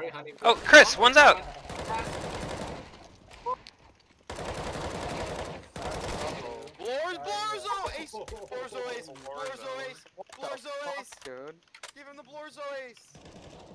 Oh, Chris, one's out. Blorzo ace! Blorzo ace! Blorzo ace! Blorzo ace! Dude. Give him the Blorzo ace!